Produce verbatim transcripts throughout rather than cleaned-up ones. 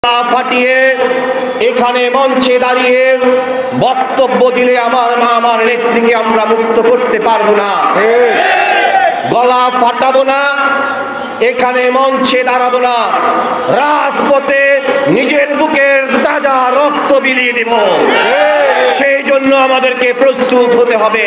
ফাটিয়ে এখানে মঞ্চে দাঁড়িয়ে বক্তব্য দিলে আমার মা আমার নেত্রীকে আমরা মুক্ত করতে পারবো না, গলা ফাটাবো না, এখানে মঞ্চে দাঁড়াবো না, রাজপথে নিজের বুকের তাজা রক্ত বিলিয়ে দেব। সেই জন্য আমাদেরকে প্রস্তুত হতে হবে।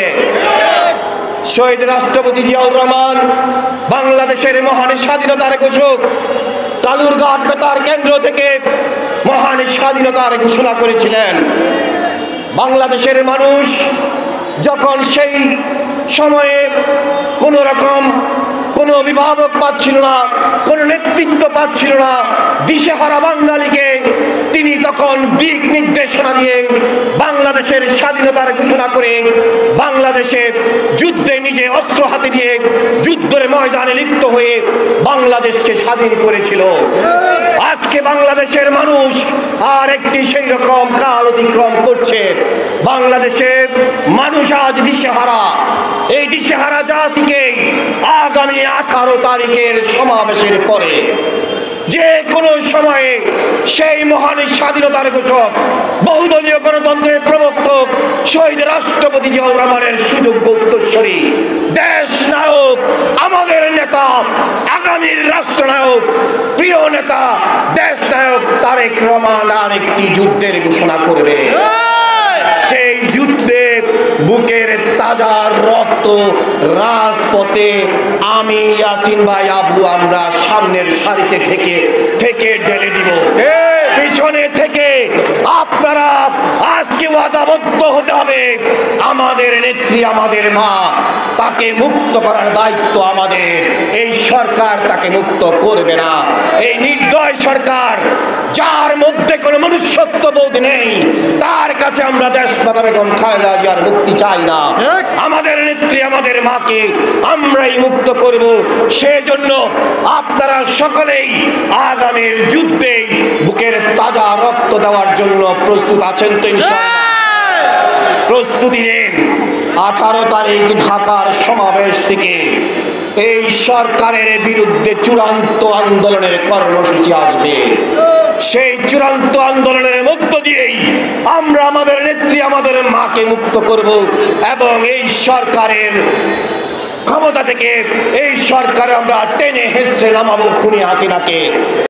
শহীদ রাষ্ট্রপতি জিয়াউর রহমান বাংলাদেশের মহান স্বাধীনতার ঘোষক, কালুরঘাট বেতার কেন্দ্র থেকে মহান স্বাধীনতার ঘোষণা করেছিলেন। বাংলাদেশের মানুষ যখন সেই সময়ে কোনো রকম কোনো অভিভাবক পাচ্ছিল না, কোনো নেতৃত্ব পাচ্ছিল না, দিশেহারা বাঙালিকে তিনি তখন দিক নির্দেশনা দিয়ে বাংলাদেশের স্বাধীনতার ঘোষণা করে বাংলাদেশে যুদ্ধে নিজে অস্ত্র হাতে দিয়ে যুদ্ধের ময়দানে লিপ্ত হয়ে বাংলাদেশকে স্বাধীন করেছিল। আজকে বাংলাদেশের মানুষ আর একটি সেই রকম কাল অতিক্রম করছে। বাংলাদেশে মানুষ আজ দিশেহারা। এই দিশেহারা জাতিকে আগামী আঠারো তারিখের সমাবেশের পরে যে কোনো সময়ে সেই মহান স্বাধীনতার ঘোষক, বহুদলীয় গণতন্ত্রের প্রবর্তক শহীদ রাষ্ট্রপতি জিয়াউর রহমানের সুযোগ্য উত্তরসূরি, দেশ নায়ক, আমাদের নেতা, আগামীর রাষ্ট্রনায়ক, প্রিয় নেতা দেশ নায়ক তারেক রহমান আর একটি যুদ্ধের ঘোষণা করবে। সেই যুদ্ধে বুকের তাজা রক্ত রাজপথে আমি, ইয়াসিন ভাই, আবু আমরা সামনের সারিতে থেকে থেকে ঢেলে দিব। পিছনে থেকে আপনারা আজকে ওয়াদাবদ্ধ হতে হবে। আমাদের নেত্রী, আমাদের মা, তাকে মুক্ত করার দায়িত্ব আমাদের। এই সরকার তাকে মুক্ত করবে না। এই নির্দয় সরকার, যার মধ্যে কোনো মনুষ্যত্ব বোধ নেই, তার কাছে আমরা দেশমাতা বেগম খালেদা জিয়ার মুক্তি চাই না। আমাদের নেত্রী, আমাদের মাকে আমরাই মুক্ত করব। সেজন্য আপনারা সকলেই আগামীর যুদ্ধে বুকের তাজা রক্ত দেওয়ার জন্য প্রস্তুত আছেন তো? ইনশাআল্লাহ প্রস্তুতি নেন। আঠারো তারিখ ঢাকার সমাবেশ থেকে এই সরকারের বিরুদ্ধে চূড়ান্ত আন্দোলনের কর্মসূচি আসবে। সেই চূড়ান্ত আন্দোলনের মধ্য দিয়েই আমরা আমাদের নেত্রী, আমাদের মাকে মুক্ত করব এবং এই সরকারের ক্ষমতা থেকে এই সরকারে আমরা টেনে হেসড়ে নামাবো খুনি হাসিনাকে।